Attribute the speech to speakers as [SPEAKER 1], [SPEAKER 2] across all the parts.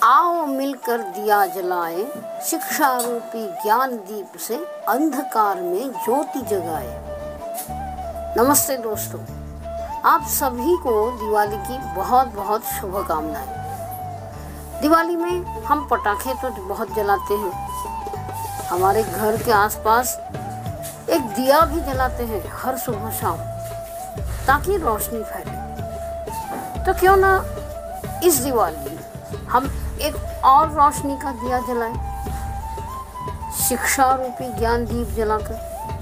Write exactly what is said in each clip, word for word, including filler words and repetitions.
[SPEAKER 1] आओ मिलकर दिया जलाए, शिक्षा रूपी ज्ञान दीप से अंधकार में ज्योति जगाए। नमस्ते दोस्तों, आप सभी को दिवाली की बहुत बहुत शुभकामनाएं। दिवाली में हम पटाखे तो बहुत जलाते हैं, हमारे घर के आसपास एक दिया भी जलाते हैं हर सुबह शाम ताकि रोशनी फैले। तो क्यों ना इस दिवाली हम एक और रोशनी का दिया जलाएं, शिक्षा रूपी ज्ञान दीप जलाकर।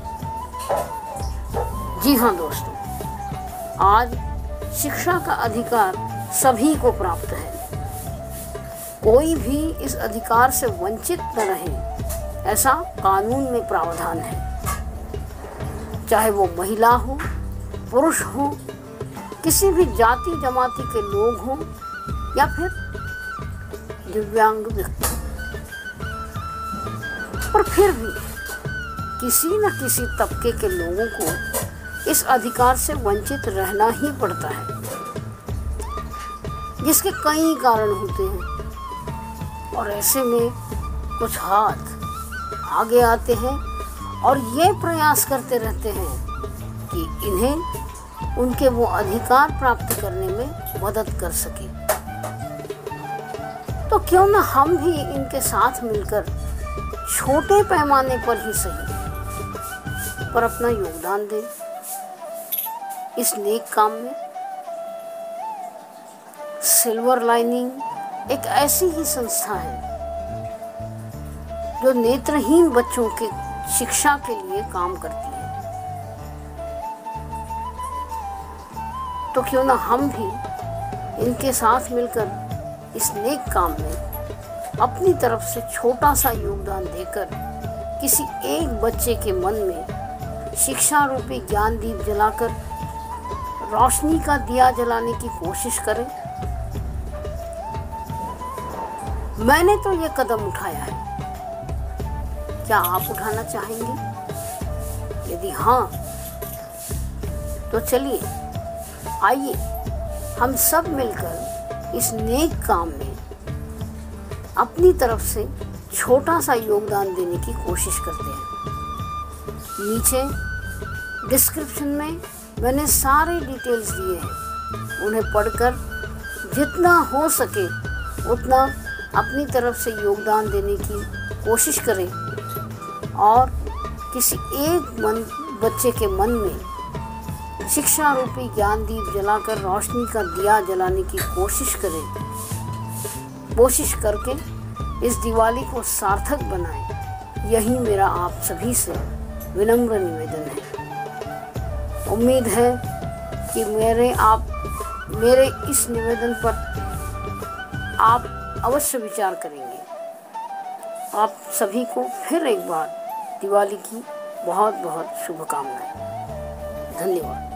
[SPEAKER 1] जी हाँ दोस्तों, आज शिक्षा का अधिकार सभी को प्राप्त है। कोई भी इस अधिकार से वंचित न रहे, ऐसा कानून में प्रावधान है। चाहे वो महिला हो, पुरुष हो, किसी भी जाति जमाती के लोग हों या फिर दिव्यांग व्यक्ति, पर फिर भी किसी न किसी तबके के लोगों को इस अधिकार से वंचित रहना ही पड़ता है, जिसके कई कारण होते हैं। और ऐसे में कुछ हाथ आगे आते हैं और ये प्रयास करते रहते हैं कि इन्हें उनके वो अधिकार प्राप्त करने में मदद कर सके। तो क्यों न हम भी इनके साथ मिलकर छोटे पैमाने पर ही सही पर अपना योगदान दें इस नेक काम में। सिल्वर लाइनिंग एक ऐसी ही संस्था है जो नेत्रहीन बच्चों के शिक्षा के लिए काम करती है। तो क्यों ना हम भी इनके साथ मिलकर इस नेक काम में अपनी तरफ से छोटा सा योगदान देकर किसी एक बच्चे के मन में शिक्षा रूपी ज्ञान दीप जलाकर रोशनी का दिया जलाने की कोशिश करें। मैंने तो ये कदम उठाया है, क्या आप उठाना चाहेंगे? यदि हाँ, तो चलिए आइए हम सब मिलकर इस नेक काम में अपनी तरफ से छोटा सा योगदान देने की कोशिश करते हैं। नीचे डिस्क्रिप्शन में मैंने सारे डिटेल्स दिए हैं, उन्हें पढ़कर जितना हो सके उतना अपनी तरफ से योगदान देने की कोशिश करें और किसी एक मन बच्चे के मन में शिक्षा रूपी ज्ञान दीप जलाकर रोशनी का दिया जलाने की कोशिश करें। कोशिश करके इस दिवाली को सार्थक बनाएं, यही मेरा आप सभी से विनम्र निवेदन है। उम्मीद है कि मेरे आप मेरे इस निवेदन पर आप अवश्य विचार करेंगे। आप सभी को फिर एक बार दिवाली की बहुत बहुत शुभकामनाएं। धन्यवाद।